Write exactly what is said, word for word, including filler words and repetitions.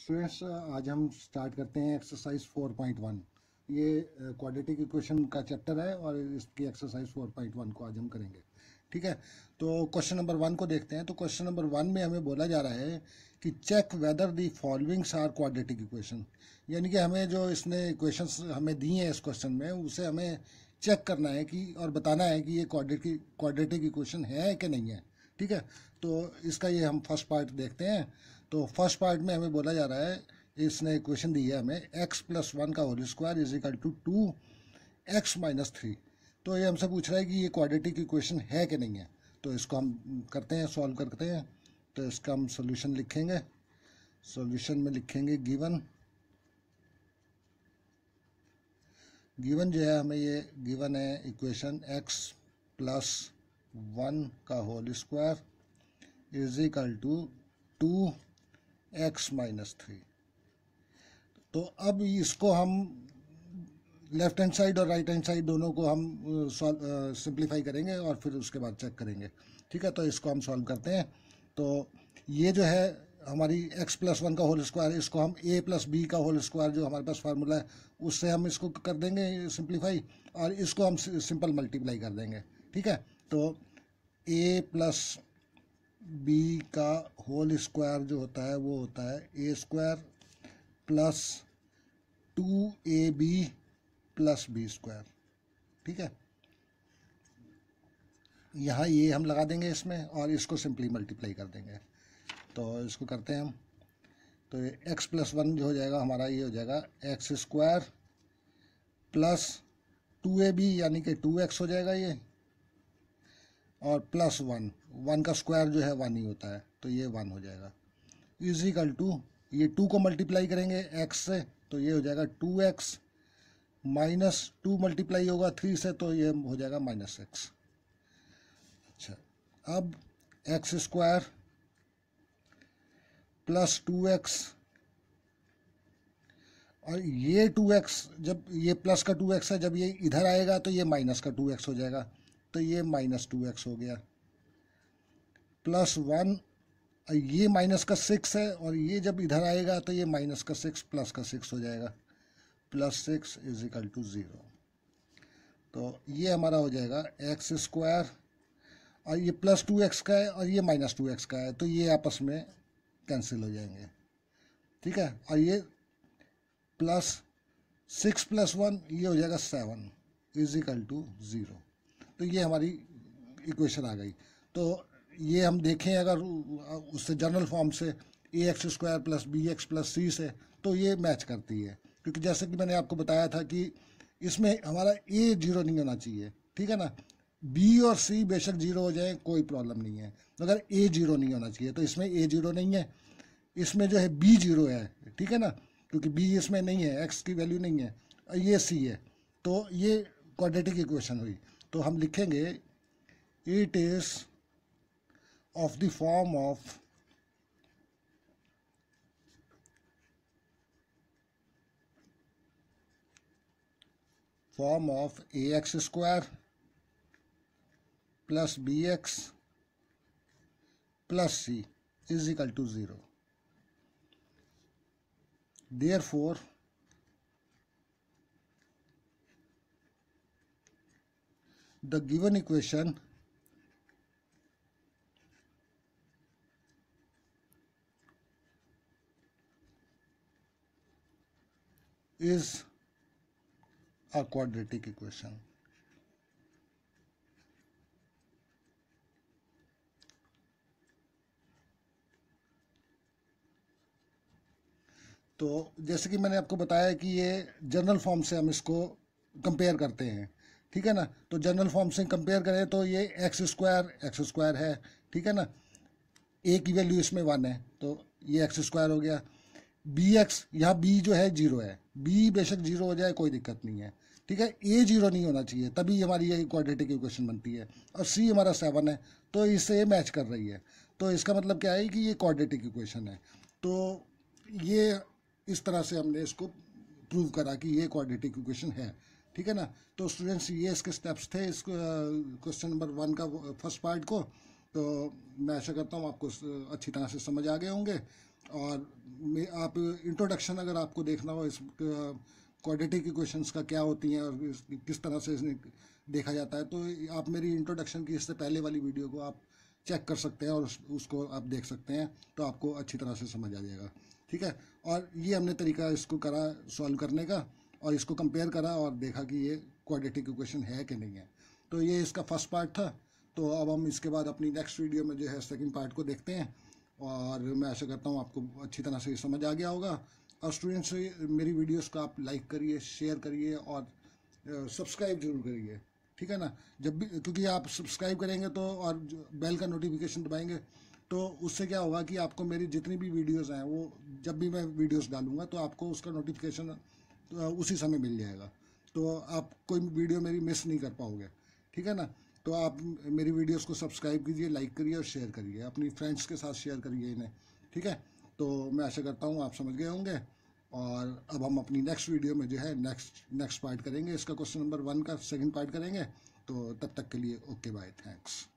Students, आज हम start करते हैं एक्सरसाइज फोर पॉइंट वन। ये क्वाड्रेटिक इक्वेशन का चैप्टर है और इसकी एक्सरसाइज फोर पॉइंट वन को आज हम करेंगे। ठीक है, तो क्वेश्चन नंबर वन को देखते हैं। तो क्वेश्चन नंबर वन में हमें बोला जा रहा है कि check whether the followings are quadratic equation, यानी कि हमें जो इसने इक्वेशंस हमें दी हैं इस क्वेश्चन में, उसे हमें चेक करना है कि और बताना है कि ये क्वाड्रेटिक क्वाड्रेटिक इक्वेशन है कि नहीं है। ठीक है, तो इसका ये हम फर्स्ट पार्ट देखते हैं। तो फर्स्ट पार्ट में हमें बोला जा रहा है, इसने इक्वेशन दी है हमें एक्स प्लस वन का whole square is equal to two x minus three. तो ये हमसे पूछ रहा है कि ये क्वाड्रेटिक इक्वेशन है कि नहीं है। तो इसको हम करते हैं, सॉल्व करते हैं। तो इसका हम सोल्यूशन लिखेंगे। सोल्यूशन में लिखेंगे गिवन गिवन जो है हमें ये गिवन है इक्वेशन एक्स प्लस वन का whole square is equal to two x minus three. तो अब इसको हम लेफ्ट हैंड साइड और राइट हैंड साइड दोनों को हम सिंप्लीफाई करेंगे और फिर उसके बाद चेक करेंगे। ठीक है, तो इसको हम सॉल्व करते हैं। तो ये जो है हमारी x प्लस वन का होल स्क्वायर, इसको हम a प्लस बी का होल स्क्वायर जो हमारे पास फार्मूला है उससे हम इसको कर देंगे सिंप्लीफाई, और इसको हम सिंपल मल्टीप्लाई कर देंगे। ठीक है, तो a प्लस बी का होल स्क्वायर जो होता है वो होता है A square plus two A B plus B square. ठीक है, यहाँ ये हम लगा देंगे इसमें और इसको सिंपली मल्टीप्लाई कर देंगे। तो इसको करते हैं हम। तो ये एक्स प्लस वन जो हो जाएगा हमारा, ये हो जाएगा x square plus two A B यानी कि टू एक्स हो जाएगा ये, और प्लस वन, वन का स्क्वायर जो है वन ही होता है तो ये वन हो जाएगा इज इक्वल टू, ये टू को मल्टीप्लाई करेंगे एक्स से तो ये हो जाएगा two x minus two multiply होगा थ्री से तो ये हो जाएगा माइनस एक्स। अच्छा, अब x square plus two x, और ये टू एक्स जब ये प्लस का टू एक्स है, जब ये इधर आएगा तो ये माइनस का टू एक्स हो जाएगा, तो ये माइनस टू एक्स हो गया प्लस वन, ये माइनस का सिक्स है और ये जब इधर आएगा तो ये माइनस का सिक्स प्लस का सिक्स हो जाएगा, plus six is equal to zero. तो ये हमारा हो जाएगा एक्स स्क्वायर, और ये प्लस टू एक्स का है और ये माइनस टू एक्स का है तो ये आपस में कैंसिल हो जाएंगे। ठीक है, और ये प्लस सिक्स प्लस वन ये हो जाएगा seven is equal to zero. तो ये हमारी इक्वेशन आ गई। तो ये हम देखें अगर उससे जनरल फॉर्म से A x square plus B x plus C से, तो ये मैच करती है, क्योंकि जैसे कि मैंने आपको बताया था कि इसमें हमारा ए जीरो नहीं होना चाहिए। ठीक है ना, बी और सी बेशक जीरो हो जाए कोई प्रॉब्लम नहीं है, मगर ए जीरो नहीं होना चाहिए। तो इसमें ए जीरो नहीं है, इसमें जो है बी जीरो है। ठीक है ना, क्योंकि बी इसमें नहीं है, एक्स की वैल्यू नहीं है, ये सी है, तो ये क्वाड्रेटिक इक्वेशन हुई। तो हम लिखेंगे it is of the form of form of ax square plus bx plus c is equal to zero. Therefore the given equation is a quadratic equation. तो जैसे कि मैंने आपको बताया कि ये जनरल फॉर्म से हम इसको कंपेयर करते हैं। ठीक है ना, तो जनरल फॉर्म से कंपेयर करें तो ये एक्स स्क्वायर एक्स स्क्वायर है। ठीक है ना, ए की वैल्यू इसमें वन है तो ये एक्स स्क्वायर हो गया। बी एक्स, यहाँ बी जो है जीरो है, बी बेशक जीरो हो जाए कोई दिक्कत नहीं है। ठीक है, ए जीरो नहीं होना चाहिए तभी हमारी ये क्वाड्रेटिक इक्वेशन बनती है, और सी हमारा सेवन है तो इससे ये मैच कर रही है। तो इसका मतलब क्या है कि ये क्वाड्रेटिक इक्वेशन है। तो ये इस तरह से हमने इसको प्रूव करा कि ये क्वाड्रेटिक इक्वेशन है। ठीक है ना, तो स्टूडेंट्स ये इसके स्टेप्स थे इस क्वेश्चन नंबर वन का फर्स्ट पार्ट को। तो मैं आशा करता हूँ आपको अच्छी तरह से समझ आ गए होंगे, और मैं आप इंट्रोडक्शन अगर आपको देखना हो इस क्वाड्रेटिक इक्वेशंस का क्या होती हैं और इस, किस तरह से इसने देखा जाता है, तो आप मेरी इंट्रोडक्शन की इससे पहले वाली वीडियो को आप चेक कर सकते हैं और उस, उसको आप देख सकते हैं, तो आपको अच्छी तरह से समझ आ जाएगा। ठीक है, और ये हमने तरीका इसको करा सॉल्व करने का, और इसको कंपेयर करा और देखा कि ये क्वाड्रेटिक इक्वेशन है कि नहीं है। तो ये इसका फर्स्ट पार्ट था। तो अब हम इसके बाद अपनी नेक्स्ट वीडियो में जो है सेकंड पार्ट को देखते हैं, और मैं आशा करता हूँ आपको अच्छी तरह से ये समझ आ गया होगा। और स्टूडेंट्स, मेरी वीडियोस को आप लाइक करिए, शेयर करिए और सब्सक्राइब जरूर करिए। ठीक है ना, जब भी, क्योंकि आप सब्सक्राइब करेंगे तो और बेल का नोटिफिकेशन दबाएंगे तो उससे क्या होगा कि आपको मेरी जितनी भी वीडियोस हैं वो जब भी मैं वीडियोस डालूंगा तो आपको उसका नोटिफिकेशन उसी समय मिल जाएगा, तो आप कोई वीडियो मेरी मिस नहीं कर पाओगे। ठीक है ना, तो आप मेरी वीडियोस को सब्सक्राइब कीजिए, लाइक करिए और शेयर करिए, अपनी फ्रेंड्स के साथ शेयर करिए इन्हें। ठीक है, तो मैं आशा करता हूँ आप समझ गए होंगे। और अब हम अपनी नेक्स्ट वीडियो में जो है नेक्स्ट नेक्स्ट पार्ट करेंगे, इसका क्वेश्चन नंबर वन का सेकंड पार्ट करेंगे। तो तब तक के लिए ओके बाय, थैंक्स।